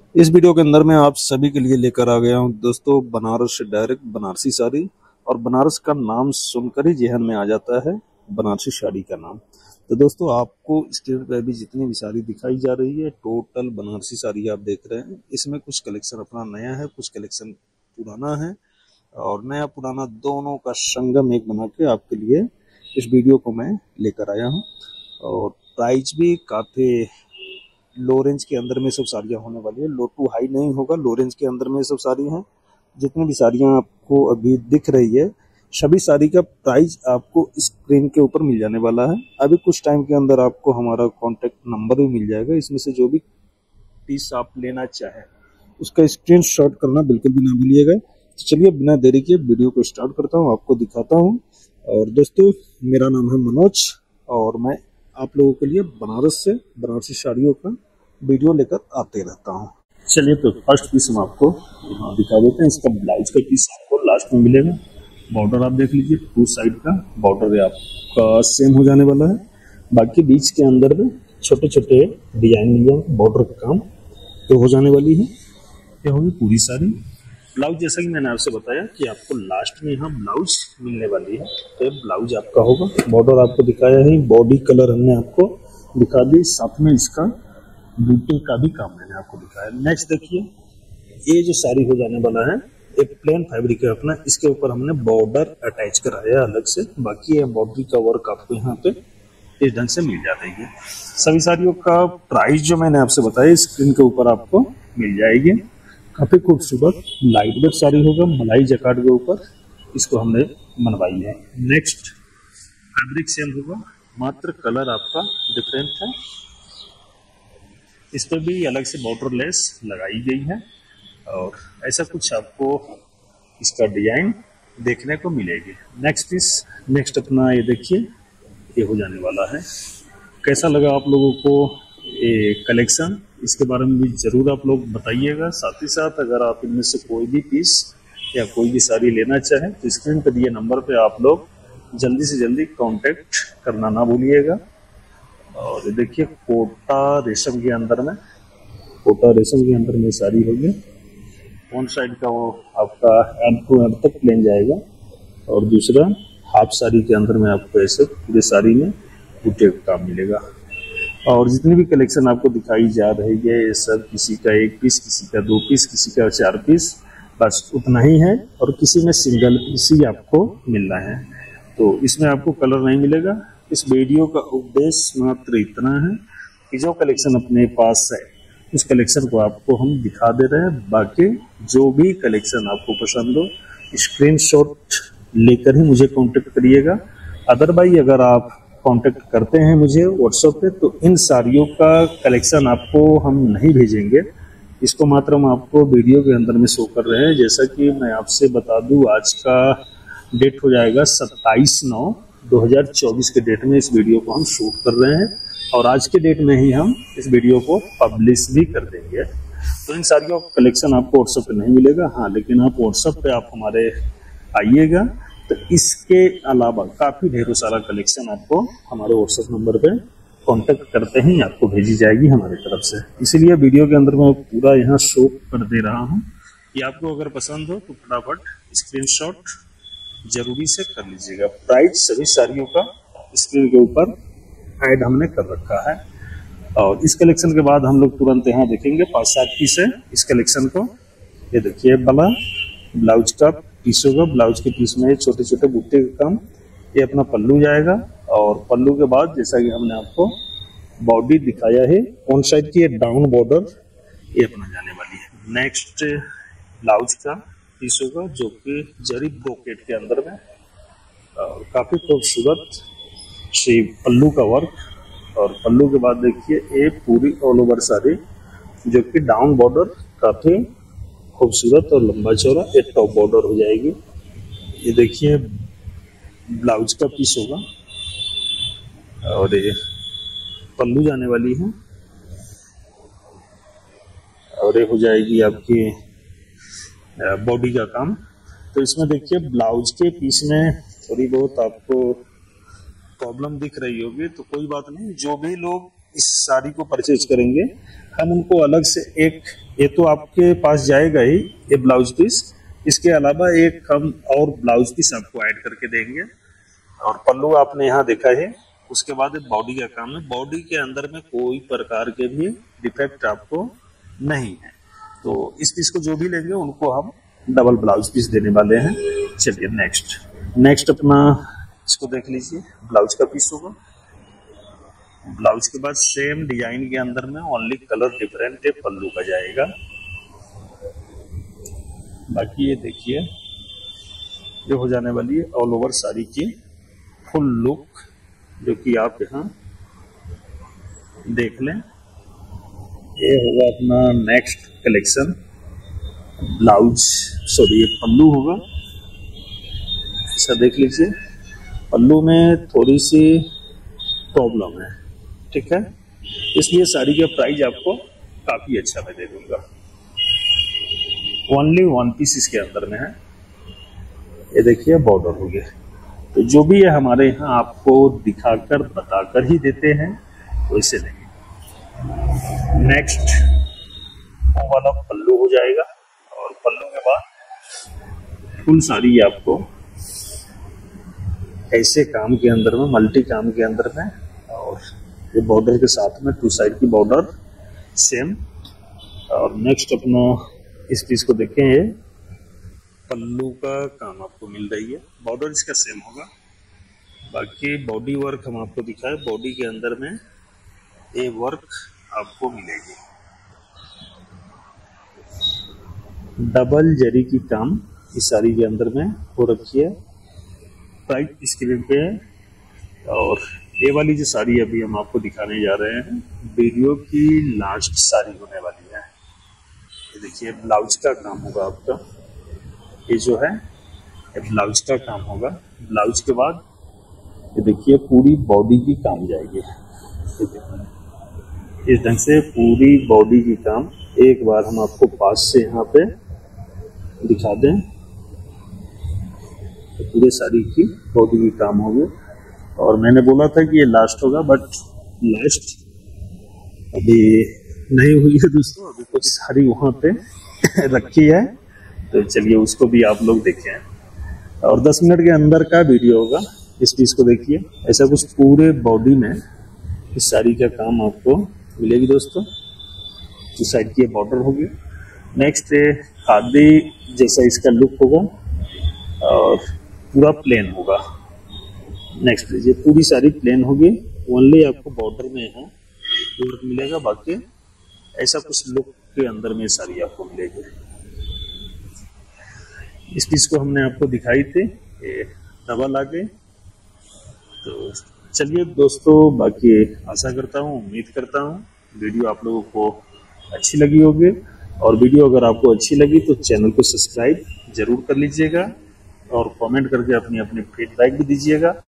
इस वीडियो के अंदर मैं आप सभी के लिए लेकर आ गया हूं दोस्तों बनारस से डायरेक्ट बनारसी साड़ी। और बनारस का नाम सुनकर ही जेहन में आ जाता है बनारसी साड़ी का नाम। तो दोस्तों आपको स्क्रीन पर अभी जितनी भी साड़ी दिखाई जा रही है टोटल बनारसी साड़ी आप देख रहे हैं। इसमें कुछ कलेक्शन अपना नया है, कुछ कलेक्शन पुराना है और नया पुराना दोनों का संगम एक बना के आपके लिए इस वीडियो को मैं लेकर आया हूँ। और प्राइस भी काफ़ी लो रेंज के अंदर में सब साड़ियाँ होने वाली है। लो टू हाई नहीं होगा, लो रेंज के अंदर में सब साड़ी हैं। जितनी भी साड़ियाँ आपको अभी दिख रही है सभी साड़ी का प्राइस आपको स्क्रीन के ऊपर मिल जाने वाला है। अभी कुछ टाइम के अंदर आपको हमारा कॉन्टेक्ट नंबर भी मिल जाएगा। इसमें से जो भी पीस आप लेना चाहें उसका स्क्रीनशॉट करना बिल्कुल भी ना भूलिएगा। तो चलिए बिना देरी के वीडियो को स्टार्ट करता हूँ, आपको दिखाता हूँ। और दोस्तों मेरा नाम है मनोज और मैं आप लोगों के लिए बनारस से बनारसी साड़ियों का वीडियो लेकर आते रहता हूँ। चलिए तो फर्स्ट पीस हम आपको यहाँ दिखा देते हैं। इसका ब्लाउज का पीस आपको लास्ट में मिलेगा। बॉर्डर आप देख लीजिए, टू साइड का बॉर्डर आपका सेम हो जाने वाला है। बाकी बीच के अंदर में छोटे छोटे डिजाइन लिया बॉर्डर का काम तो हो जाने वाली है। ये होगी पूरी साड़ी। ब्लाउज जैसा कि मैंने आपसे बताया कि आपको लास्ट में यहाँ ब्लाउज मिलने वाली है, तो ये ब्लाउज आपका होगा। बॉर्डर आपको दिखाया है, बॉडी कलर हमने आपको दिखा दी, साथ में इसका बूटे का भी काम मैंने आपको दिखाया। नेक्स्ट देखिए, ये जो साड़ी हो जाने वाला है एक प्लेन फैब्रिक है अपना, इसके ऊपर हमने बॉर्डर अटैच कराया अलग से। बाकी ये बॉर्डर का वर्क आपको यहाँ पे इस ढंग से मिल जाता है। सभी साड़ियों का प्राइस जो मैंने आपसे बताया स्क्रीन के ऊपर आपको मिल जाएगी। काफी खूबसूरत लाइट वेट साड़ी होगा, मलाई जकार्ड के ऊपर इसको हमने बनवाई है। नेक्स्ट फैब्रिक सेम होगा, मात्र कलर आपका डिफरेंट है। इस पर भी अलग से बॉर्डर लेस लगाई गई है और ऐसा कुछ आपको इसका डिजाइन देखने को मिलेगी। नेक्स्ट पीस, नेक्स्ट अपना ये देखिए, ये हो जाने वाला है। कैसा लगा आप लोगों को ये कलेक्शन, इसके बारे में भी जरूर आप लोग बताइएगा। साथ ही साथ अगर आप इनमें से कोई भी पीस या कोई भी साड़ी लेना चाहें तो स्क्रीन पर दिए नंबर पे आप लोग जल्दी से जल्दी कांटेक्ट करना ना भूलिएगा। और ये देखिए कोटा रेशम के अंदर में, कोटा रेशम के अंदर में साड़ी होगी। वन साइड का वो आपका एंड टू एंड तक प्लेन जाएगा और दूसरा हाफ साड़ी के अंदर में आपको ऐसे पूरे साड़ी में बूटे का काम मिलेगा। और जितनी भी कलेक्शन आपको दिखाई जा रही है ये सब किसी का एक पीस, किसी का दो पीस, किसी का चार पीस, बस उतना ही है। और किसी में सिंगल पीस ही आपको मिलना है, तो इसमें आपको कलर नहीं मिलेगा। इस वीडियो का उद्देश्य मात्र इतना है कि जो कलेक्शन अपने पास है उस कलेक्शन को आपको हम दिखा दे रहे हैं। बाकी जो भी कलेक्शन आपको पसंद हो स्क्रीनशॉट लेकर ही मुझे कांटेक्ट करिएगा। अदरवाइज अगर आप कांटेक्ट करते हैं मुझे व्हाट्सएप पे तो इन साड़ियों का कलेक्शन आपको हम नहीं भेजेंगे। इसको मात्र हम आपको वीडियो के अंदर में शो कर रहे हैं। जैसा कि मैं आपसे बता दूं, आज का डेट हो जाएगा 27/9/2024 के डेट में इस वीडियो को हम शूट कर रहे हैं और आज के डेट में ही हम इस वीडियो को पब्लिश भी कर देंगे। तो इन साड़ियों का कलेक्शन आपको व्हाट्सएप पे नहीं मिलेगा। हाँ, लेकिन आप व्हाट्सएप पे आप हमारे आइएगा तो इसके अलावा काफ़ी ढेरों सारा कलेक्शन आपको हमारे व्हाट्सएप नंबर पे कांटेक्ट करते ही आपको भेजी जाएगी हमारी तरफ से। इसीलिए वीडियो के अंदर मैं पूरा यहाँ शो कर दे रहा हूँ कि आपको अगर पसंद हो तो फटाफट स्क्रीनशॉट जरूरी से कर लीजिएगा। प्राइस सभी साड़ियों का स्क्रीन के ऊपर ऐड हमने कर रखा है। और इस कलेक्शन के बाद हम लोग तुरंत यहाँ देखेंगे 5-7 पीस है इस कलेक्शन को। ये देखिए वाला ब्लाउज का पीस होगा, ब्लाउज के पीस में छोटे छोटे बूटे का काम। ये अपना पल्लू जाएगा और पल्लू के बाद जैसा कि हमने आपको बॉडी दिखाया है वन साइड की डाउन बॉर्डर ये अपना जाने वाली है। नेक्स्ट ब्लाउज का पीस होगा जो कि जरी ब्रोकेट के अंदर में और काफी खूबसूरत श्री पल्लू का वर्क। और पल्लू के बाद देखिए ये पूरी ऑल ओवर साड़ी जो कि डाउन बॉर्डर काफी खूबसूरत और लंबा चौड़ा एक टॉप बॉर्डर हो जाएगी। ये देखिए ब्लाउज का पीस होगा और ये पल्लू जाने वाली है और ये हो जाएगी आपकी बॉडी का काम। तो इसमें देखिए ब्लाउज के पीस में थोड़ी बहुत आपको प्रॉब्लम दिख रही होगी तो कोई बात नहीं। जो भी लोग इस साड़ी को परचेज करेंगे, हम उनको अलग से एक, ये तो आपके पास जाएगा ही ये ब्लाउज पीस, इसके अलावा एक हम और ब्लाउज पीस आपको ऐड करके देंगे। और पल्लू आपने यहाँ देखा है। उसके बाद बॉडी का काम है, बॉडी के अंदर में कोई प्रकार के भी डिफेक्ट आपको नहीं है। तो इस पीस को जो भी लेंगे उनको हम डबल ब्लाउज पीस देने वाले हैं। चलिए नेक्स्ट अपना इसको देख लीजिए, ब्लाउज का पीस होगा। ब्लाउज के बाद सेम डिजाइन के अंदर में ओनली कलर डिफरेंट है, पल्लू का जाएगा। बाकी ये देखिए, ये हो जाने वाली है ऑल ओवर साड़ी की फुल लुक, जो कि आप यहाँ देख लें। ये होगा अपना next collection. Blouse sorry pallu होगा, ऐसा देख लीजिए। पल्लू में थोड़ी सी प्रॉब्लम है, ठीक है, इसलिए साड़ी का प्राइस आपको काफी अच्छा मैं दे दूंगा। ओनली वन पीस इसके अंदर में है। ये देखिए बॉर्डर हो गया। तो जो भी है हमारे यहाँ आपको दिखाकर बताकर ही देते हैं, वैसे नहीं। नेक्स्ट वो वाला पल्लू हो जाएगा, और पल्लू के बाद फुल साड़ी आपको ऐसे काम के अंदर में, मल्टी काम के अंदर में, और ये बॉर्डर के साथ में टू साइड की बॉर्डर सेम। और नेक्स्ट अपना इस पीस को देखें, ये पल्लू का काम आपको मिल रही है, बॉर्डर इसका सेम होगा। बाकी बॉडी वर्क हम आपको दिखाए, बॉडी के अंदर में ये वर्क आपको मिलेगी। डबल जरी की काम इस साड़ी के अंदर में हो रखी है, प्राइस स्क्रीन पे है। और ये वाली जो साड़ी अभी हम आपको दिखाने जा रहे हैं, वीडियो की लास्ट साड़ी होने वाली है। ये देखिए ब्लाउज का काम होगा आपका, ये जो है ये ब्लाउज का काम होगा। ब्लाउज के बाद ये देखिए पूरी बॉडी की काम जाएगी। इस ढंग से पूरी बॉडी की काम एक बार हम आपको पास से यहाँ पे दिखा दें, तो पूरे साड़ी की बॉडी की काम होगी। और मैंने बोला था कि ये लास्ट होगा, बट लास्ट अभी नहीं हुई है दोस्तों, अभी कुछ साड़ी वहाँ पे रखी है, तो चलिए उसको भी आप लोग देखें। और 10 मिनट के अंदर का वीडियो होगा। इस पीस को देखिए, ऐसा कुछ पूरे बॉडी में इस साड़ी का काम आपको मिलेगी दोस्तों। इस साइड की बॉर्डर होगी। नेक्स्ट खादी जैसा इसका लुक होगा, और पूरा प्लेन होगा। नेक्स्ट ये पूरी साड़ी प्लेन होगी, ओनली आपको बॉर्डर में यहाँ वर्क मिलेगा। बाकी ऐसा कुछ लुक के अंदर में साड़ी आपको मिलेगी। इस पीस को हमने आपको दिखाई थी, ये डबल आ गए। तो चलिए दोस्तों, बाकी आशा करता हूँ, उम्मीद करता हूँ वीडियो आप लोगों को अच्छी लगी होगी। और वीडियो अगर आपको अच्छी लगी तो चैनल को सब्सक्राइब जरूर कर लीजिएगा, और कमेंट करके अपनी अपनी फीडबैक भी दीजिएगा।